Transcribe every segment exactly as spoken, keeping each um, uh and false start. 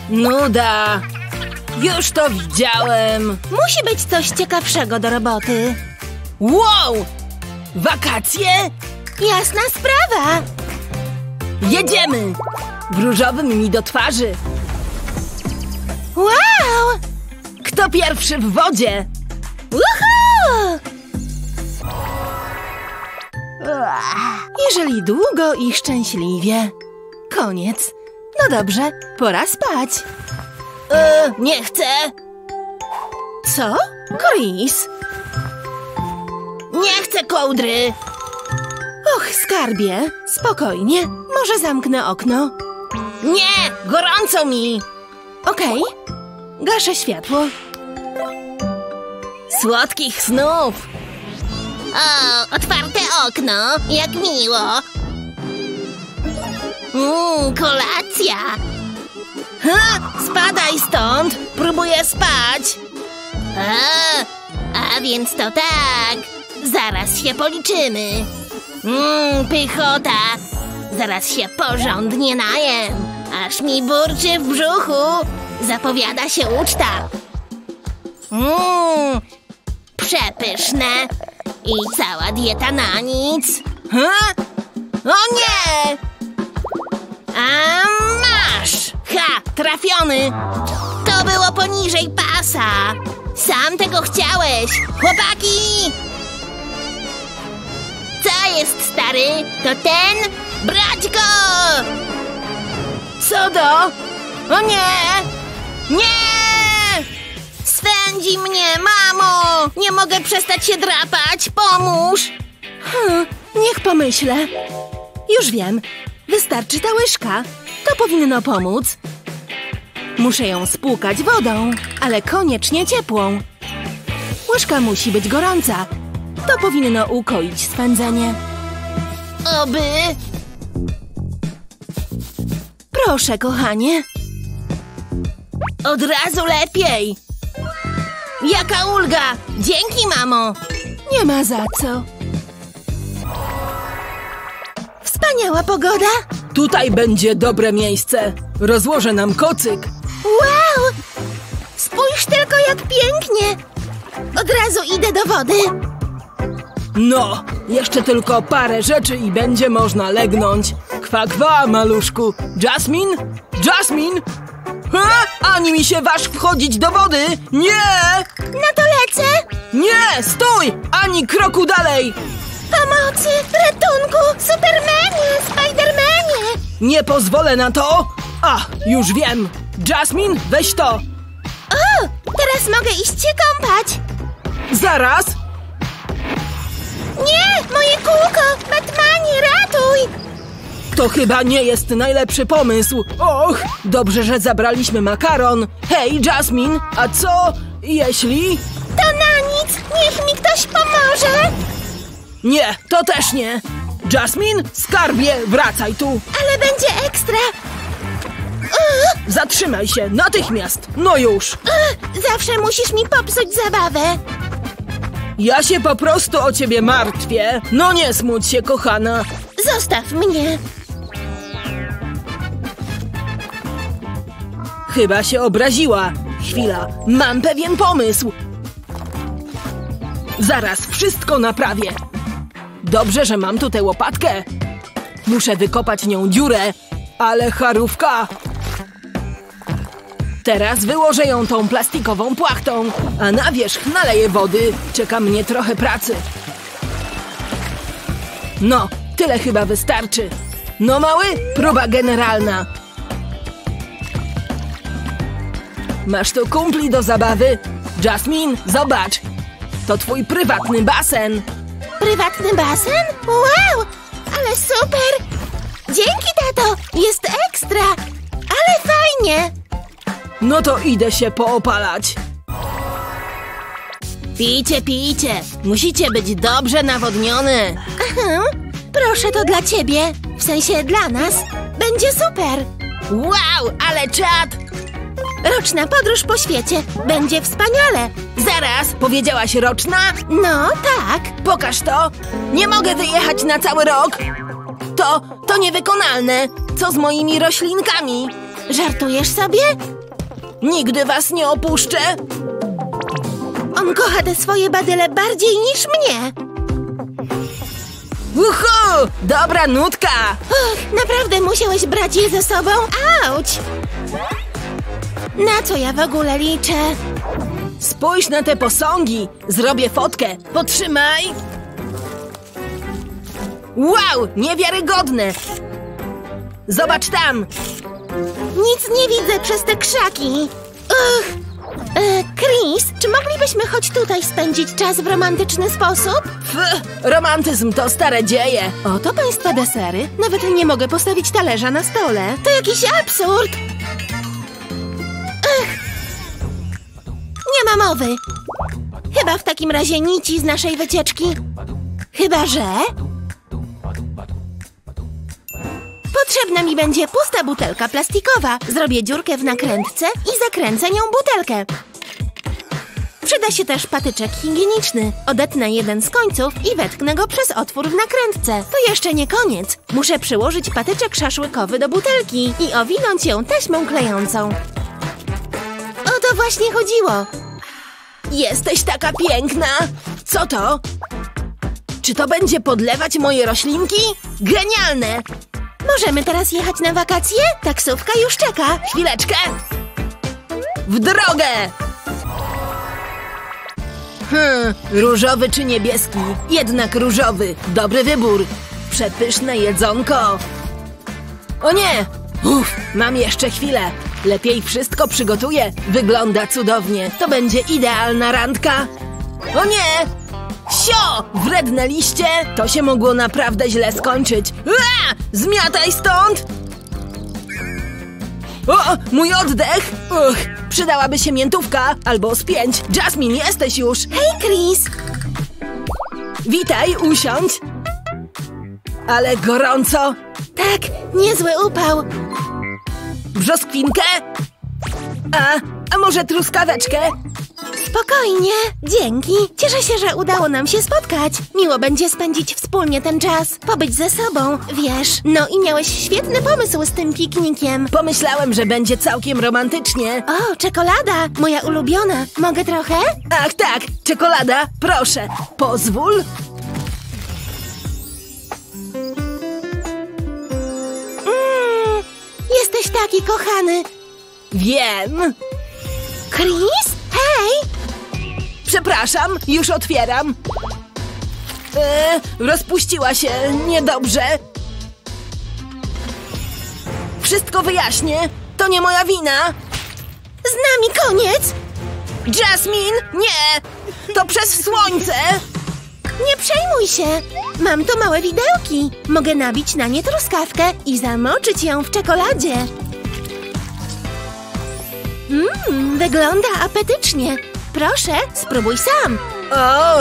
Nuda. Już to widziałem. Musi być coś ciekawszego do roboty. Wow! Wakacje? Jasna sprawa. Jedziemy! W różowym mi do twarzy. Wow! Kto pierwszy w wodzie? Uhu! Jeżeli długo i szczęśliwie. Koniec. No dobrze, pora spać. E, nie chcę. Co? Chris? Nie chcę kołdry. Och, skarbie, spokojnie. Może zamknę okno. Nie, gorąco mi. Okej, gaszę światło. Słodkich snów. O, otwarte okno, jak miło. Mmm, kolacja. Ha, spadaj stąd. Próbuję spać. A, a więc to tak. Zaraz się policzymy. Mmm, pychota. Zaraz się porządnie najem. Aż mi burczy w brzuchu. Zapowiada się uczta. Mmm, przepyszne. I cała dieta na nic. Ha? O nie! A masz! Ha, trafiony. To było poniżej pasa. Sam tego chciałeś. Chłopaki! Co jest, stary? To ten? Brać go! Co do? O nie! Nie! Swędzi mnie, mamo! Nie mogę przestać się drapać. Pomóż! Hmm, niech pomyślę. Już wiem. Wystarczy ta łyżka. To powinno pomóc. Muszę ją spłukać wodą, ale koniecznie ciepłą. Łyżka musi być gorąca. To powinno ukoić swędzenie. Oby... Proszę, kochanie. Od razu lepiej. Jaka ulga! Dzięki, mamo! Nie ma za co. Wspaniała pogoda. Tutaj będzie dobre miejsce. Rozłożę nam kocyk. Wow! Spójrz tylko, jak pięknie. Od razu idę do wody. No, jeszcze tylko parę rzeczy i będzie można legnąć. Kwa, kwa, maluszku. Jasmine? Jasmine? Ha? Ani mi się waż wchodzić do wody! Nie! Na to lecę. Nie! Stój! Ani kroku dalej! Pomocy! Ratunku! Supermanie! Spidermanie! Nie pozwolę na to! A, już wiem! Jasmine, weź to! O! Teraz mogę iść się kąpać! Zaraz! Nie! Moje kółko! Batmanie, ratuj! To chyba nie jest najlepszy pomysł. Och, dobrze, że zabraliśmy makaron. Hej, Jasmine, a co jeśli... To na nic! Niech mi ktoś pomoże! Nie, to też nie. Jasmine, skarbie, wracaj tu. Ale będzie ekstra! Zatrzymaj się, natychmiast. No już. Zawsze musisz mi popsuć zabawę! Ja się po prostu o ciebie martwię. No nie smuć się, kochana. Zostaw mnie! Chyba się obraziła. Chwila, mam pewien pomysł. Zaraz wszystko naprawię. Dobrze, że mam tutaj łopatkę. Muszę wykopać nią dziurę. Ale charówka. Teraz wyłożę ją tą plastikową płachtą, a na wierzch naleję wody. Czeka mnie trochę pracy. No, tyle chyba wystarczy. No mały, próba generalna. Masz tu kumpli do zabawy? Jasmine, zobacz. To twój prywatny basen. Prywatny basen? Wow! Ale super! Dzięki, tato! Jest ekstra! Ale fajnie! No to idę się poopalać. Pijcie, pijcie. Musicie być dobrze nawodnione. Aha, proszę, to dla ciebie. W sensie dla nas. Będzie super! Wow, ale czad! Roczna podróż po świecie. Będzie wspaniale! Zaraz, powiedziałaś roczna? No, tak. Pokaż to. Nie mogę wyjechać na cały rok. To, to niewykonalne. Co z moimi roślinkami? Żartujesz sobie? Nigdy was nie opuszczę! On kocha te swoje badyle bardziej niż mnie. Uhu! Dobra nutka! Och, naprawdę musiałeś brać je ze sobą? Auć! Na co ja w ogóle liczę? Spójrz na te posągi! Zrobię fotkę! Potrzymaj! Wow! Niewiarygodne! Zobacz tam! Nic nie widzę przez te krzaki. Uch. E, Chris, czy moglibyśmy choć tutaj spędzić czas w romantyczny sposób? Pff, romantyzm to stare dzieje! Oto państwa desery. Nawet nie mogę postawić talerza na stole. To jakiś absurd! Ech. Nie ma mowy. Chyba w takim razie nici z naszej wycieczki. Chyba, że... Potrzebna mi będzie pusta butelka plastikowa. Zrobię dziurkę w nakrętce i zakręcę nią butelkę. Przyda się też patyczek higieniczny. Odetnę jeden z końców i wetknę go przez otwór w nakrętce. To jeszcze nie koniec. Muszę przyłożyć patyczek szaszłykowy do butelki i owinąć ją taśmą klejącą. O to właśnie chodziło. Jesteś taka piękna! Co to? Czy to będzie podlewać moje roślinki? Genialne! Możemy teraz jechać na wakacje? Taksówka już czeka. Chwileczkę! W drogę! Hmm, różowy czy niebieski? Jednak różowy. Dobry wybór. Przepyszne jedzonko. O nie! Uff, mam jeszcze chwilę. Lepiej wszystko przygotuję. Wygląda cudownie. To będzie idealna randka. O nie! Sio! Wredne liście! To się mogło naprawdę źle skończyć. Ua! Zmiataj stąd! O! Mój oddech! Uch! Przydałaby się miętówka albo spięć. Jasmine, jesteś już! Hej, Chris! Witaj, usiądź! Ale gorąco! Tak, niezły upał. Brzoskwinkę? A, a może truskaweczkę? Spokojnie, dzięki. Cieszę się, że udało nam się spotkać. Miło będzie spędzić wspólnie ten czas, pobyć ze sobą, wiesz. No i miałeś świetny pomysł z tym piknikiem. Pomyślałem, że będzie całkiem romantycznie. O, czekolada, moja ulubiona. Mogę trochę? Ach tak, czekolada, proszę. Pozwól. Mm, jesteś taki kochany. Wiem. Chris? Hej! Przepraszam, już otwieram. E, rozpuściła się niedobrze. Wszystko wyjaśnię. To nie moja wina. Z nami koniec! Jasmine, nie! To przez słońce! Nie przejmuj się. Mam tu małe widełki. Mogę nabić na nie truskawkę i zamoczyć ją w czekoladzie. Mmm, wygląda apetycznie. Proszę, spróbuj sam. O!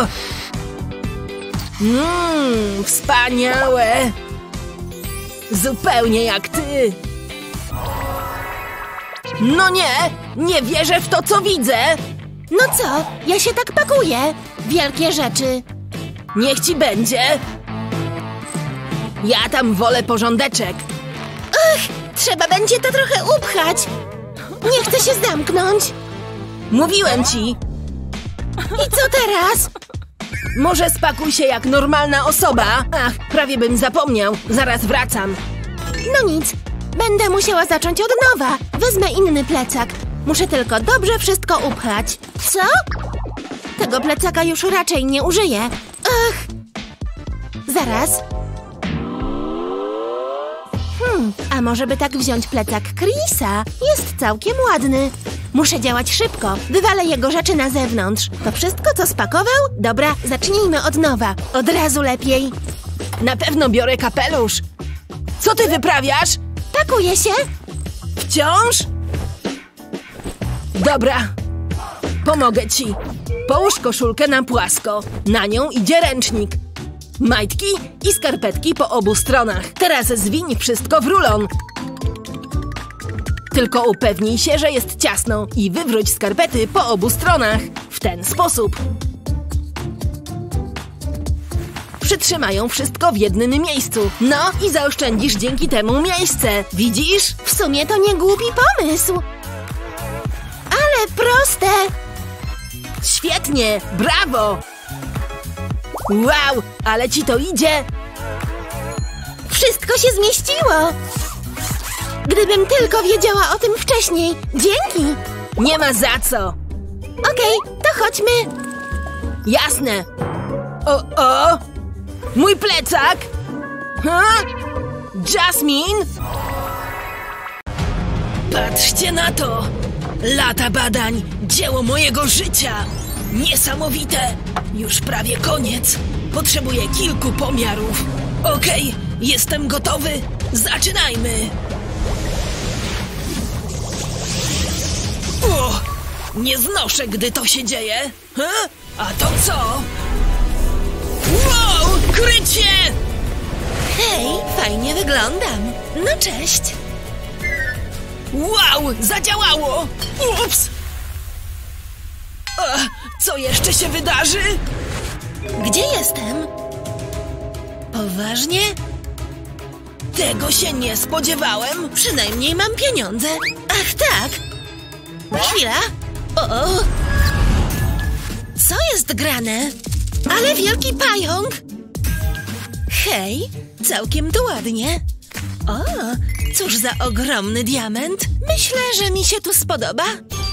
Mmm, wspaniałe! Zupełnie jak ty! No nie! Nie wierzę w to, co widzę! No co? Ja się tak pakuję. Wielkie rzeczy. Niech ci będzie! Ja tam wolę porządeczek. Ach, trzeba będzie to trochę upchać. Nie chcę się zamknąć. Mówiłem ci! I co teraz? Może spakuj się jak normalna osoba? Ach, prawie bym zapomniał. Zaraz wracam. No nic. Będę musiała zacząć od nowa. Wezmę inny plecak. Muszę tylko dobrze wszystko upchać. Co? Tego plecaka już raczej nie użyję. Ach! Zaraz. Hmm, a może by tak wziąć plecak Chrisa? Jest całkiem ładny. Muszę działać szybko. Wywalę jego rzeczy na zewnątrz. To wszystko, co spakował? Dobra, zacznijmy od nowa. Od razu lepiej. Na pewno biorę kapelusz. Co ty wyprawiasz? Pakuję się. Wciąż? Dobra. Pomogę ci. Połóż koszulkę na płasko. Na nią idzie ręcznik. Majtki i skarpetki po obu stronach. Teraz zwiń wszystko w rulon. Tylko upewnij się, że jest ciasno i wywróć skarpety po obu stronach. W ten sposób. Przytrzymają wszystko w jednym miejscu. No i zaoszczędzisz dzięki temu miejsce. Widzisz? W sumie to nie głupi pomysł. Ale proste. Świetnie, brawo! Wow, ale ci to idzie! Wszystko się zmieściło. Gdybym tylko wiedziała o tym wcześniej. Dzięki. Nie ma za co! Okej, to chodźmy. Jasne! O, o! Mój plecak! Ha? Jasmine? Patrzcie na to! Lata badań, dzieło mojego życia! Niesamowite! Już prawie koniec. Potrzebuję kilku pomiarów. Okej, jestem gotowy. Zaczynajmy! O! Nie znoszę, gdy to się dzieje. Ha? A to co? Wow! Krycie! Hej, fajnie wyglądam. No cześć. Wow! Zadziałało! Ups! Ach, co jeszcze się wydarzy? Gdzie jestem? Poważnie? Tego się nie spodziewałem. Przynajmniej mam pieniądze. Ach tak. Chwila. O, o. Co jest grane? Ale wielki pająk. Hej, całkiem tu ładnie. O, cóż za ogromny diament. Myślę, że mi się tu spodoba.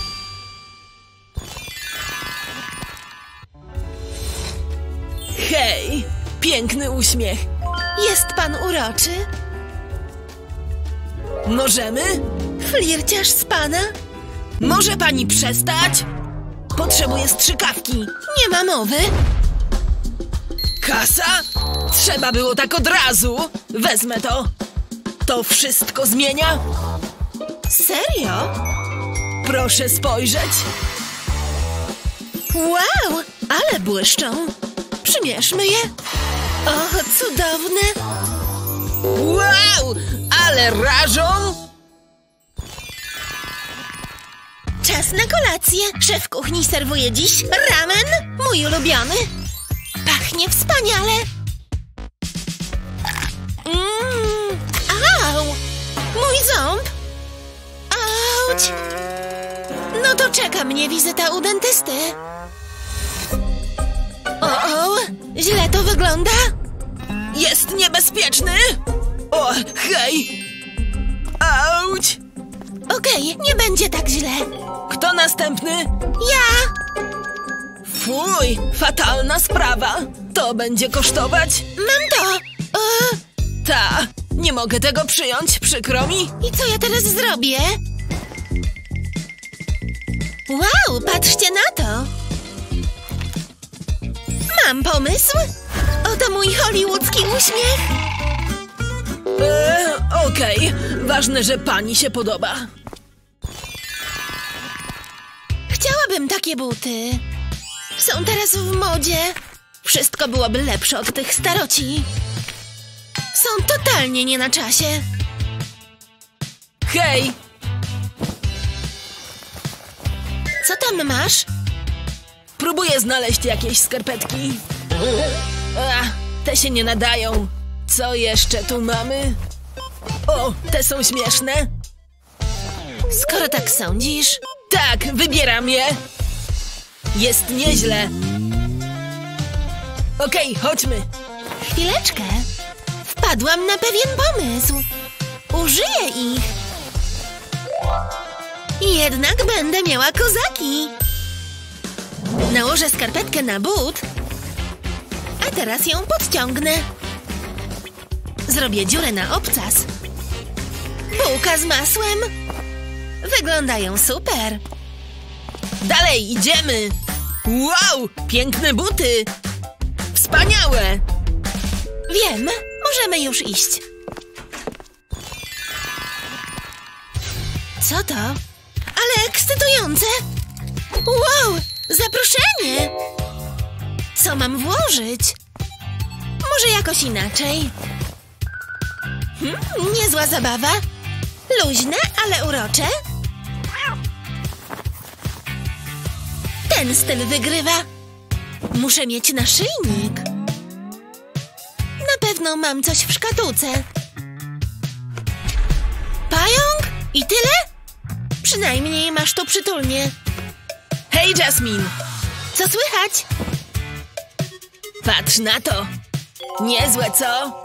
Hej, piękny uśmiech. Jest pan uroczy. Możemy? Flirciarz z pana? Może pani przestać? Potrzebuję strzykawki. Nie ma mowy. Kasa? Trzeba było tak od razu. Wezmę to. To wszystko zmienia? Serio? Proszę spojrzeć. Wow, ale błyszczą. Przymierzmy je. O, cudowne. Wow, ale rażą. Czas na kolację. Szef kuchni serwuje dziś ramen, mój ulubiony. Pachnie wspaniale. Mmm, au, mój ząb. Auć. No to czeka mnie wizyta u dentysty. O, o, źle to wygląda. Jest niebezpieczny? O, hej. Auć. Okej, nie będzie tak źle. Kto następny? Ja. Fuj, fatalna sprawa. To będzie kosztować? Mam to. O, Ta, nie mogę tego przyjąć, przykro mi. i co ja teraz zrobię? Wow, patrzcie na to. Mam pomysł. Oto mój hollywoodzki uśmiech. Eee, okej. Ważne, że pani się podoba. Chciałabym takie buty. Są teraz w modzie. Wszystko byłoby lepsze od tych staroci. Są totalnie nie na czasie. Hej! Co tam masz? Próbuję znaleźć jakieś skarpetki. Ach, te się nie nadają. Co jeszcze tu mamy? O, te są śmieszne. Skoro tak sądzisz. Tak, wybieram je. Jest nieźle. Okej, chodźmy. Chwileczkę. Wpadłam na pewien pomysł. Użyję ich. Jednak będę miała kozaki. Nałożę skarpetkę na but, a teraz ją podciągnę. Zrobię dziurę na obcas. Bułka z masłem. Wyglądają super. Dalej, idziemy. Wow, piękne buty. Wspaniałe. Wiem, możemy już iść. Co to? Ale ekscytujące. Wow, zaproszenie. Co mam włożyć? Może jakoś inaczej. Hmm, niezła zabawa. Luźne, ale urocze. Ten styl wygrywa. Muszę mieć naszyjnik. Pewno mam coś w szkatułce. Pająk? I tyle? Przynajmniej masz tu przytulnie. Hej, Jasmine! Co słychać? Patrz na to! Niezłe, co?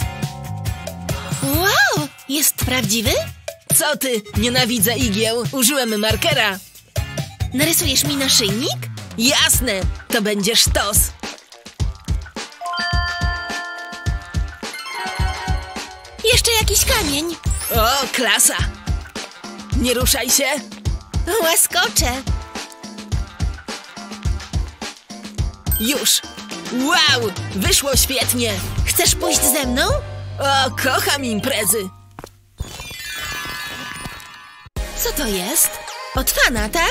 Wow! Jest prawdziwy? Co ty? Nienawidzę igieł. Użyłem markera. Narysujesz mi naszyjnik? Jasne! To będzie sztos. Jeszcze jakiś kamień. O, klasa! Nie ruszaj się! Łaskocze. Już! Wow! Wyszło świetnie! Chcesz pójść ze mną? O, kocham imprezy! Co to jest? Od fana, tak?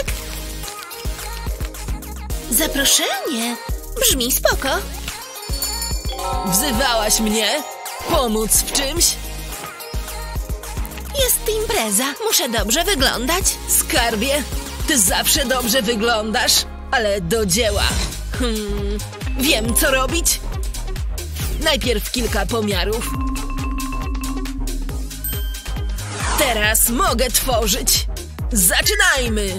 Zaproszenie. Brzmi spoko. Wzywałaś mnie? Pomóc w czymś? Jest impreza. Muszę dobrze wyglądać. Skarbie, ty zawsze dobrze wyglądasz, ale do dzieła. Hmm, wiem, co robić. Najpierw kilka pomiarów. Teraz mogę tworzyć. Zaczynajmy!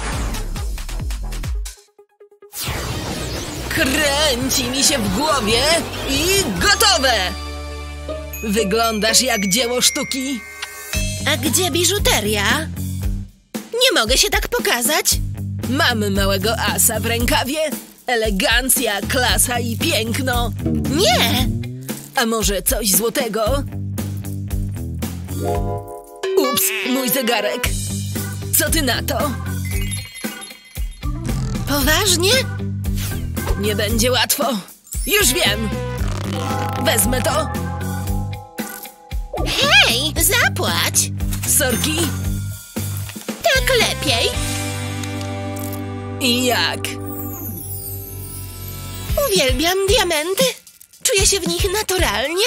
Kręci mi się w głowie i gotowe! Wyglądasz jak dzieło sztuki. A gdzie biżuteria? Nie mogę się tak pokazać. Mamy małego asa w rękawie. Elegancja, klasa i piękno. Nie! A może coś złotego? Ups, mój zegarek. Co ty na to? Poważnie? Nie będzie łatwo. Już wiem. Wezmę to. Hej, zapłać! Sorki. Tak lepiej. I jak? Uwielbiam diamenty. Czuję się w nich naturalnie.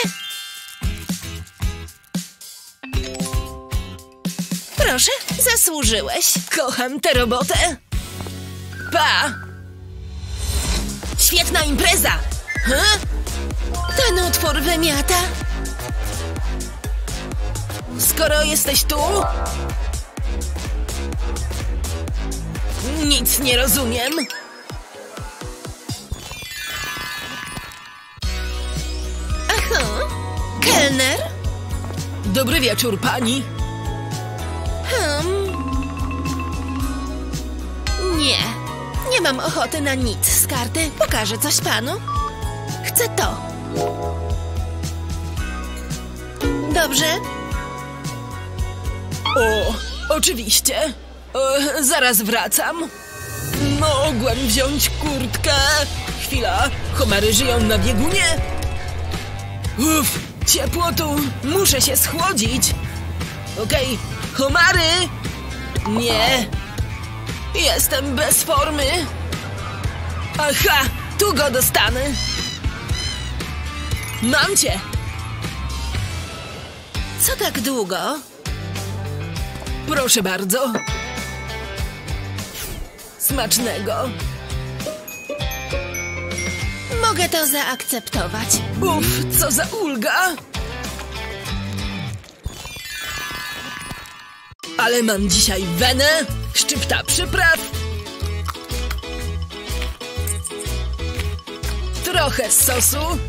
Proszę, zasłużyłeś. Kocham tę robotę. Pa! Świetna impreza! Huh? Ten utwór wymiata. Skoro jesteś tu... Nic nie rozumiem. Aha. Kelner? Dobry wieczór, pani. Hmm. Nie. Nie mam ochoty na nic z karty. Pokażę coś panu. Chcę to. Dobrze? O, oczywiście. E, zaraz wracam. Mogłem wziąć kurtkę. Chwila, homary żyją na biegunie? Uff, ciepło tu. Muszę się schłodzić. Okej, homary! Nie. Jestem bez formy. Aha, tu go dostanę. Mam cię. Co tak długo? Proszę bardzo. Smacznego. Mogę to zaakceptować. Uff, co za ulga. Ale mam dzisiaj wenę, szczypta przypraw, trochę sosu.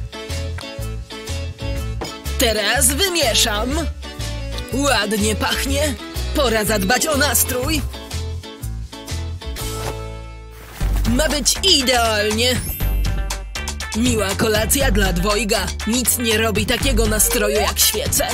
Teraz wymieszam. Ładnie pachnie. Pora zadbać o nastrój. Ma być idealnie. Miła kolacja dla dwojga. Nic nie robi takiego nastroju jak świece.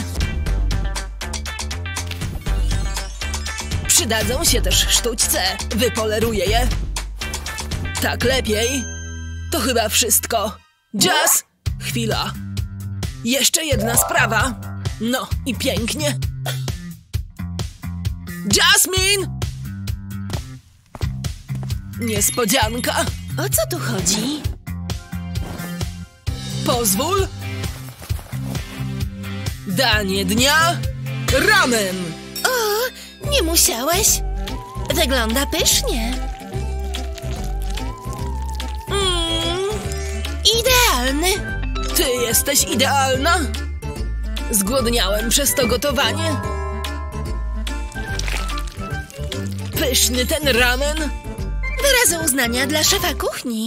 Przydadzą się też sztućce. Wypoleruję je. Tak lepiej. To chyba wszystko. Jazz! Chwila. Jeszcze jedna sprawa. No i pięknie. Jasmine! Niespodzianka. O co tu chodzi? Pozwól. Danie dnia. Ramen. O, nie musiałeś. Wygląda pysznie. Mm, idealny. Ty jesteś idealna. Zgłodniałem przez to gotowanie. Pyszny ten ramen. Wyrazy uznania dla szefa kuchni.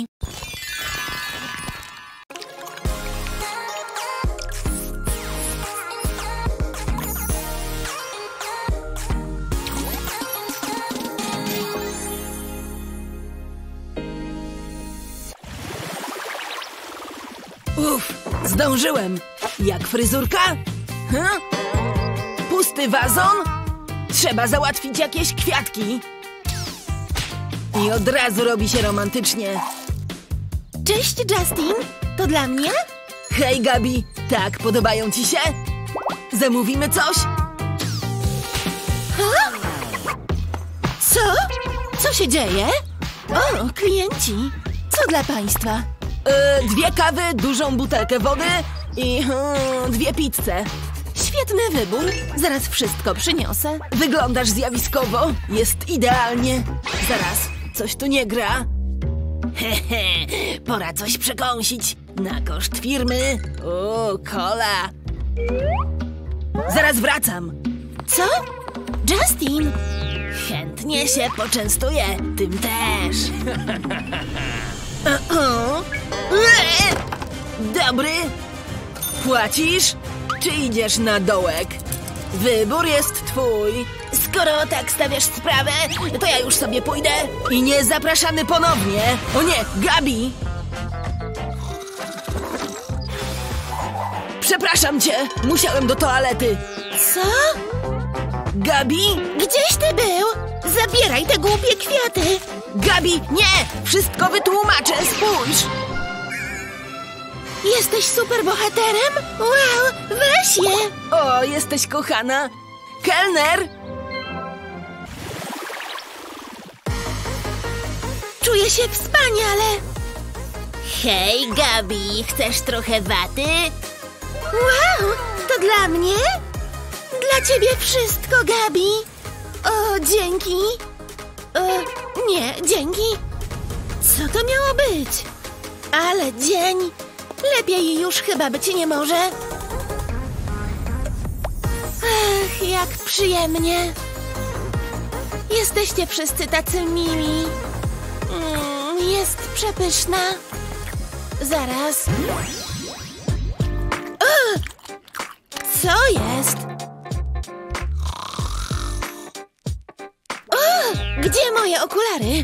Uff, zdążyłem. Jak fryzurka? Hm? Pusty wazon? Trzeba załatwić jakieś kwiatki. I od razu robi się romantycznie. Cześć, Justin. To dla mnie? Hej, Gabi. Tak, podobają ci się? Zamówimy coś? Ha? Co? Co się dzieje? O, klienci. Co dla państwa? Yy, dwie kawy, dużą butelkę wody i yy, dwie pizze. Świetny wybór. Zaraz wszystko przyniosę. Wyglądasz zjawiskowo. Jest idealnie. Zaraz, coś tu nie gra. Hehe, pora coś przekąsić. Na koszt firmy. O, cola. Zaraz wracam. Co? Justin! Chętnie się poczęstuję. Tym też. O-o. Eee! Dobry. Płacisz? Czy idziesz na dołek? Wybór jest twój. Skoro tak stawiasz sprawę, to ja już sobie pójdę. I nie zapraszamy ponownie. O nie, Gabi! Przepraszam cię, musiałem do toalety. Co? Gabi? Gdzieś ty był? Zabieraj te głupie kwiaty. Gabi, nie! Wszystko wytłumaczę, spójrz! Jesteś superbohaterem? Wow, weź je! O, jesteś kochana. Kelner! Czuję się wspaniale. Hej, Gabi, chcesz trochę waty? Wow, to dla mnie? Dla ciebie wszystko, Gabi. O, dzięki. O, nie, dzięki. Co to miało być? Ale dzień. Lepiej już chyba być nie może. Ach, jak przyjemnie. Jesteście wszyscy tacy mili. Mm, jest przepyszna. Zaraz. O! Co jest? O! Gdzie moje okulary?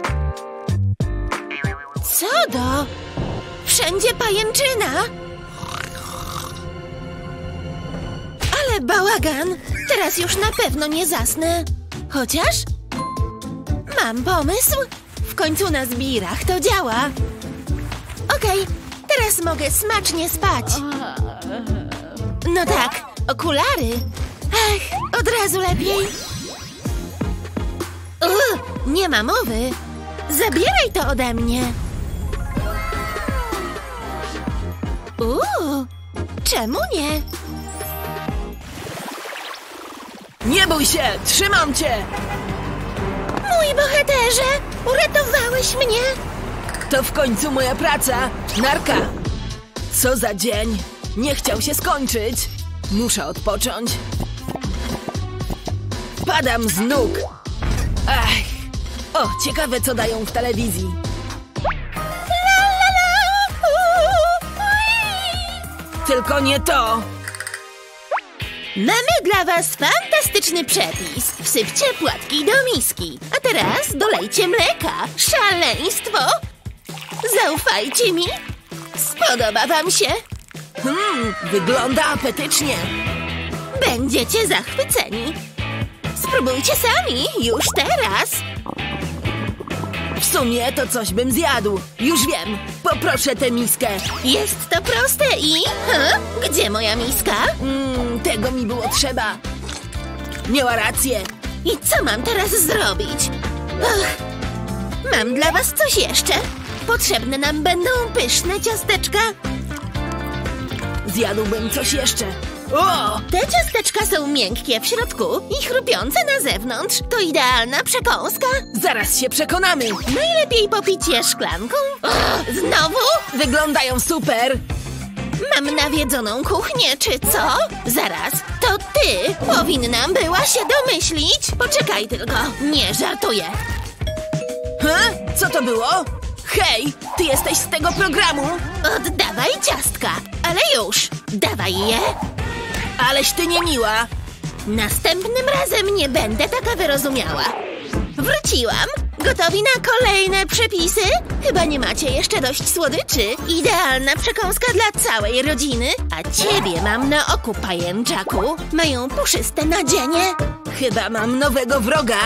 Co do? Wszędzie pajęczyna. Ale bałagan. Teraz już na pewno nie zasnę. Chociaż mam pomysł. W końcu na zbirach to działa. Okej, teraz mogę smacznie spać. No tak, okulary. Ach, od razu lepiej. Ugh, nie ma mowy. Zabieraj to ode mnie. Uuu, czemu nie? Nie bój się, trzymam cię! Mój bohaterze, uratowałeś mnie. To w końcu moja praca. Narka! Co za dzień. Nie chciał się skończyć. Muszę odpocząć. Padam z nóg. Ach. O, ciekawe co dają w telewizji. La, la, la. Uuu, ui. Tylko nie to. Mamy dla was fantastyczny przepis. Wsypcie płatki do miski. A teraz dolejcie mleka. Szaleństwo! Zaufajcie mi. Spodoba wam się. Hmm, wygląda apetycznie. Będziecie zachwyceni. Spróbujcie sami, już teraz. W sumie to coś bym zjadł. Już wiem. Poproszę tę miskę. Jest to proste i... Ha? Gdzie moja miska? Mm, tego mi było trzeba. Miała rację. I co mam teraz zrobić? Ach, mam dla was coś jeszcze. Potrzebne nam będą pyszne ciasteczka. Zjadłbym coś jeszcze. O! Te ciasteczka są miękkie w środku i chrupiące na zewnątrz. To idealna przekąska. Zaraz się przekonamy. Najlepiej popić je szklanką. O, znowu? Wyglądają super. Mam nawiedzoną kuchnię, czy co? Zaraz, to ty powinna była się domyślić. Poczekaj tylko, nie żartuję. Ha? Co to było? Hej, ty jesteś z tego programu? Oddawaj ciastka, ale już, dawaj je. Aleś ty niemiła. Następnym razem nie będę taka wyrozumiała. Wróciłam. Gotowi na kolejne przepisy? Chyba nie macie jeszcze dość słodyczy. Idealna przekąska dla całej rodziny. A ciebie mam na oku, pajęczaku. Mają puszyste nadzienie. Chyba mam nowego wroga.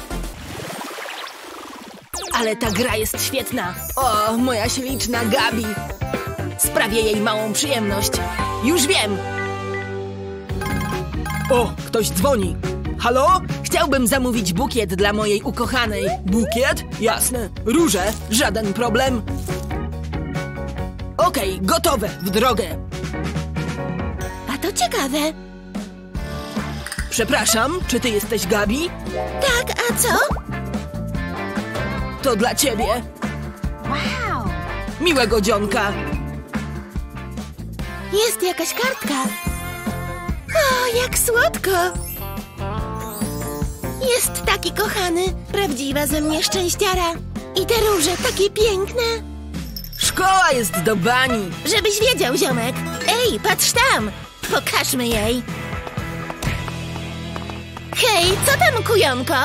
Ale ta gra jest świetna. O, moja śliczna Gabi. Sprawię jej małą przyjemność. Już wiem. O, ktoś dzwoni. Halo? Chciałbym zamówić bukiet dla mojej ukochanej. Bukiet? Jasne. Róże? Żaden problem. Okej, gotowe. W drogę. A to ciekawe. Przepraszam, czy ty jesteś Gabi? Tak, a co? To dla ciebie. Wow. Miłego dzionka. Jest jakaś kartka. O, jak słodko. Jest taki kochany. Prawdziwa ze mnie szczęściara. I te róże takie piękne. Szkoła jest do bani. Żebyś wiedział, ziomek. Ej, patrz tam. Pokażmy jej. Hej, co tam, kujonko?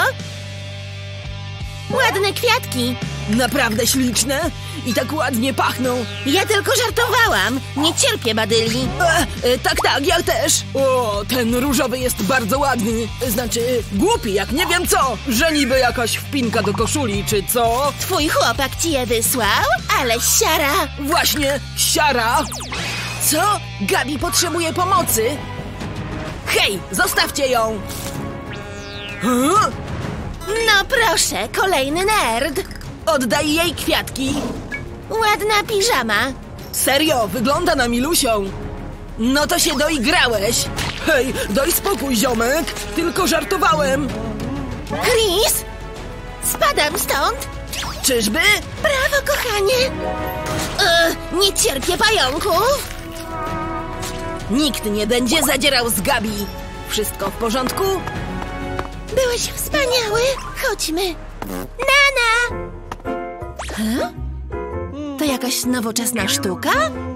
Ładne kwiatki. Naprawdę śliczne i tak ładnie pachną. Ja tylko żartowałam. Nie cierpię badyli. E, e, tak, tak, ja też. O, ten różowy jest bardzo ładny. Znaczy, głupi, jak nie wiem co. Że niby jakaś wpinka do koszuli, czy co? Twój chłopak ci je wysłał? Ale siara. Właśnie, siara. Co? Gabi potrzebuje pomocy. Hej, zostawcie ją. Huh? No proszę, kolejny nerd. Oddaj jej kwiatki. Ładna piżama. Serio, wygląda na milusią. No to się doigrałeś. Hej, daj spokój, ziomek. Tylko żartowałem. Chris? Spadam stąd. Czyżby? Brawo, kochanie. Ugh, nie cierpię pająków. Nikt nie będzie zadzierał z Gabi. Wszystko w porządku? Byłeś wspaniały. Chodźmy. Nana! Huh? To jakaś nowoczesna sztuka?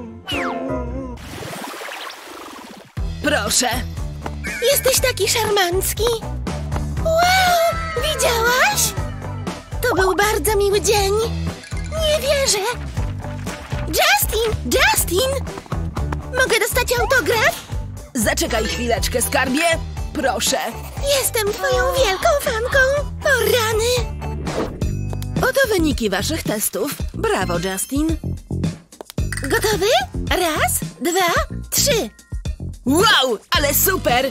Proszę. Jesteś taki szarmancki. Wow! Widziałaś? To był bardzo miły dzień. Nie wierzę. Justin! Justin! Mogę dostać autograf? Zaczekaj chwileczkę, skarbie. Proszę. Jestem twoją wielką fanką. O rany! Oto wyniki waszych testów. Brawo, Justin. Gotowy? Raz, dwa, trzy. Wow, ale super!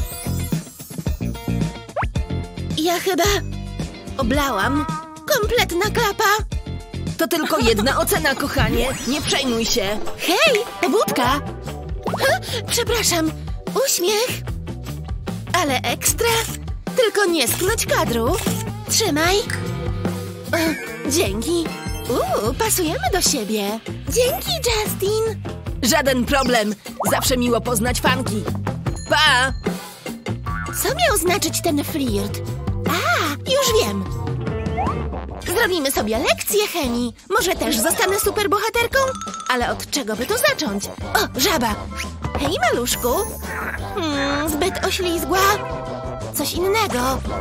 Ja chyba oblałam. Kompletna klapa. To tylko jedna ocena, kochanie. Nie przejmuj się. Hej, wódka. Ha, przepraszam, uśmiech. Ale ekstra. Tylko nie sknąć kadru. Trzymaj. O, dzięki. Uuu, pasujemy do siebie. Dzięki, Justin. Żaden problem. Zawsze miło poznać fanki. Pa! Co miał znaczyć ten flirt? A, już wiem. Zrobimy sobie lekcję chemii. Może też zostanę superbohaterką? Ale od czego by to zacząć? O, żaba. Hej, maluszku. Hmm, zbyt oślizgła. Coś innego.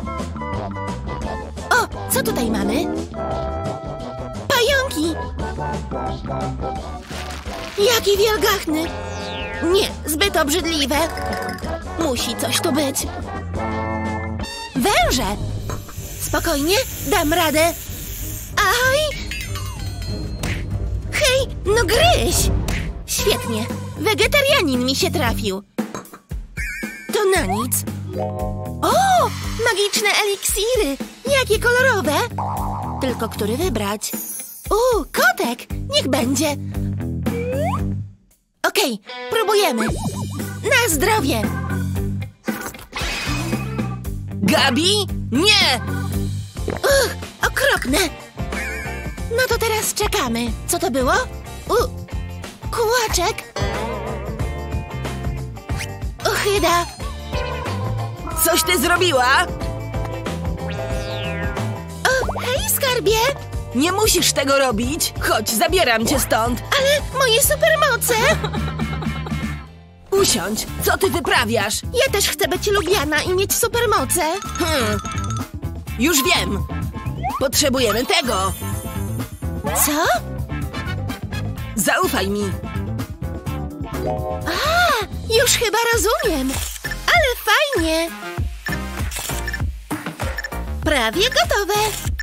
O, co tutaj mamy? Pająki. Jaki wielgachny. Nie, zbyt obrzydliwe. Musi coś tu być. Węże. Spokojnie, dam radę. Ahoj! Hej, no gryź! Świetnie, wegetarianin mi się trafił. To na nic. O, magiczne eliksiry! Jakie kolorowe! Tylko który wybrać? U, kotek! Niech będzie! Okej, próbujemy. Na zdrowie! Gabi? Nie! Uch, okropne! No to teraz czekamy. Co to było? U, kółeczek. Ochyda! Coś ty zrobiła? O, hej, skarbie! Nie musisz tego robić. Chodź, zabieram cię stąd. Ale moje supermoce! Usiądź. Co ty wyprawiasz? Ja też chcę być lubiana i mieć supermoce. Hmm. Już wiem. Potrzebujemy tego. Co? Zaufaj mi. A, już chyba rozumiem. Ale fajnie. Prawie gotowe.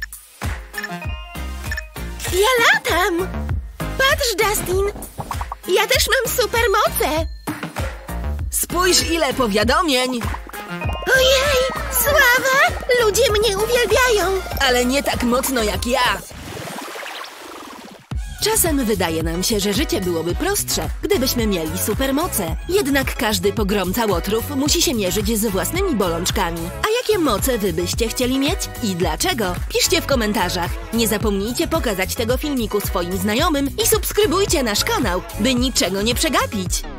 Ja latam. Patrz, Justin. Ja też mam supermoce. Spójrz, ile powiadomień. Ojej, sława! Ludzie mnie uwielbiają. Ale nie tak mocno jak ja. Czasem wydaje nam się, że życie byłoby prostsze, gdybyśmy mieli supermoce. Jednak każdy pogromca łotrów musi się mierzyć z własnymi bolączkami. A jakie moce wy byście chcieli mieć i dlaczego? Piszcie w komentarzach. Nie zapomnijcie pokazać tego filmiku swoim znajomym i subskrybujcie nasz kanał, by niczego nie przegapić.